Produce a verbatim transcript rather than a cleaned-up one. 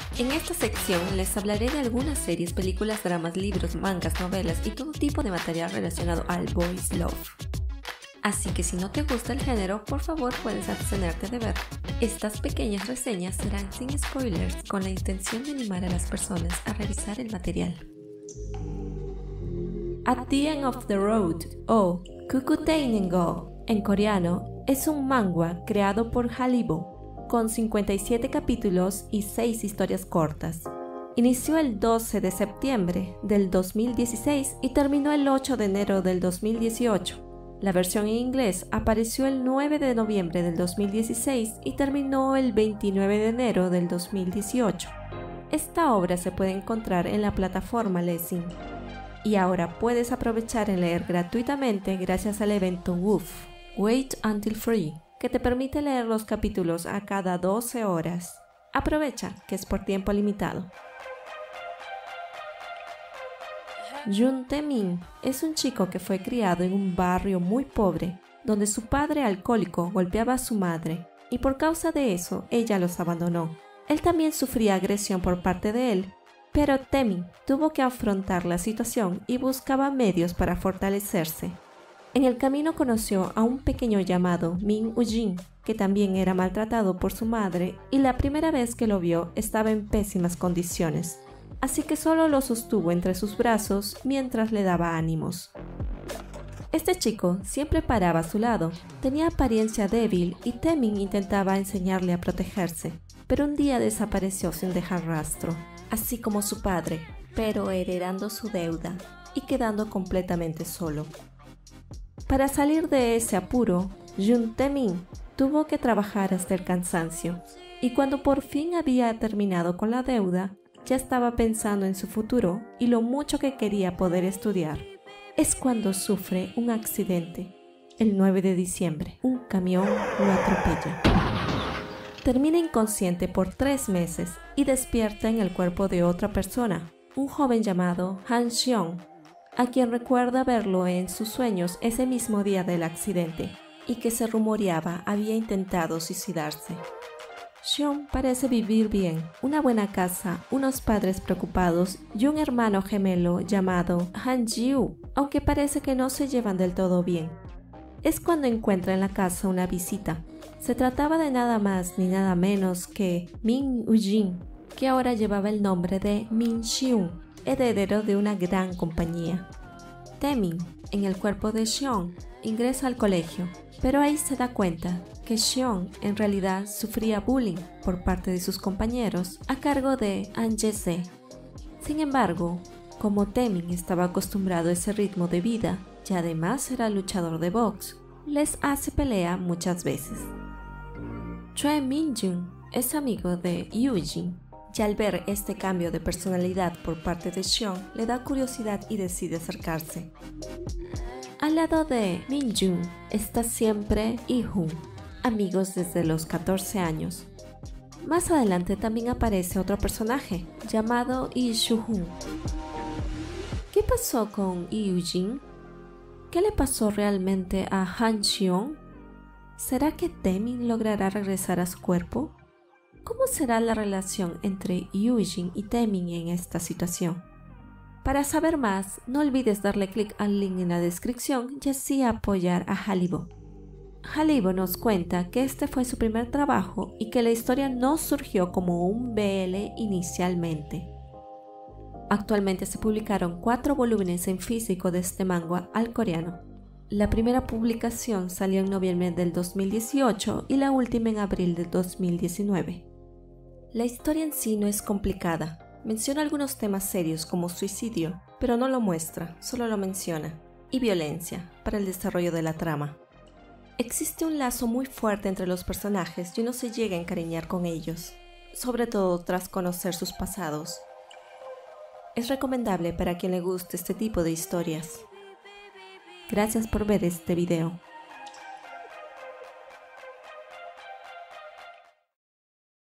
En esta sección les hablaré de algunas series, películas, dramas, libros, mangas, novelas y todo tipo de material relacionado al boys love. Así que si no te gusta el género, por favor puedes abstenerte de ver. Estas pequeñas reseñas serán sin spoilers, con la intención de animar a las personas a revisar el material. At the End of the Road o Kukuteinengo en coreano es un manga creado por Halibo con cincuenta y siete capítulos y seis historias cortas. Inició el doce de septiembre del dos mil dieciséis y terminó el ocho de enero del dos mil dieciocho. La versión en inglés apareció el nueve de noviembre del dos mil dieciséis y terminó el veintinueve de enero del dos mil dieciocho. Esta obra se puede encontrar en la plataforma Lezhin. Y ahora puedes aprovechar en leer gratuitamente gracias al evento W O O F, Wait Until Free, que te permite leer los capítulos a cada doce horas. Aprovecha, que es por tiempo limitado. Jun Tae-min es un chico que fue criado en un barrio muy pobre, donde su padre alcohólico golpeaba a su madre, y por causa de eso ella los abandonó. Él también sufría agresión por parte de él, pero Tae-min tuvo que afrontar la situación y buscaba medios para fortalecerse. En el camino conoció a un pequeño llamado Min Woo-jin, que también era maltratado por su madre, y la primera vez que lo vio estaba en pésimas condiciones. Así que solo lo sostuvo entre sus brazos mientras le daba ánimos. Este chico siempre paraba a su lado, tenía apariencia débil y Tae-min intentaba enseñarle a protegerse, pero un día desapareció sin dejar rastro, así como su padre, pero heredando su deuda y quedando completamente solo. Para salir de ese apuro, Jun Tae-min tuvo que trabajar hasta el cansancio, y cuando por fin había terminado con la deuda, ya estaba pensando en su futuro y lo mucho que quería poder estudiar. Es cuando sufre un accidente. El nueve de diciembre, un camión lo atropella. Termina inconsciente por tres meses y despierta en el cuerpo de otra persona, un joven llamado Han Seong, a quien recuerda verlo en sus sueños ese mismo día del accidente y que se rumoreaba había intentado suicidarse. Seong parece vivir bien, una buena casa, unos padres preocupados y un hermano gemelo llamado Han Ji-woo, aunque parece que no se llevan del todo bien. Es cuando encuentra en la casa una visita. Se trataba de nada más ni nada menos que Min Woo-jin, que ahora llevaba el nombre de Min Si-eun, heredero de una gran compañía. Tae-min, en el cuerpo de Seong, ingresa al colegio, pero ahí se da cuenta que Seong en realidad sufría bullying por parte de sus compañeros a cargo de An Ye-se. Sin embargo, como Tae-min estaba acostumbrado a ese ritmo de vida y además era luchador de box, les hace pelea muchas veces. Choi Min-jun es amigo de Yoo-jin y al ver este cambio de personalidad por parte de Seong le da curiosidad y decide acercarse. Al lado de Min-jun está siempre Lee-hun, amigos desde los catorce años. Más adelante también aparece otro personaje llamado Lee Soo-hun. ¿Qué pasó con Yoo-jin? ¿Qué le pasó realmente a Han Seong? ¿Será que Tae-min logrará regresar a su cuerpo? ¿Cómo será la relación entre Yoo-jin y Tae-min en esta situación? Para saber más, no olvides darle clic al link en la descripción y así apoyar a Halibo. Halibo nos cuenta que este fue su primer trabajo y que la historia no surgió como un B L inicialmente. Actualmente se publicaron cuatro volúmenes en físico de este manga al coreano. La primera publicación salió en noviembre del dos mil dieciocho y la última en abril del dos mil diecinueve. La historia en sí no es complicada. Menciona algunos temas serios como suicidio, pero no lo muestra, solo lo menciona, y violencia para el desarrollo de la trama. Existe un lazo muy fuerte entre los personajes y uno se llega a encariñar con ellos, sobre todo tras conocer sus pasados. Es recomendable para quien le guste este tipo de historias. Gracias por ver este video.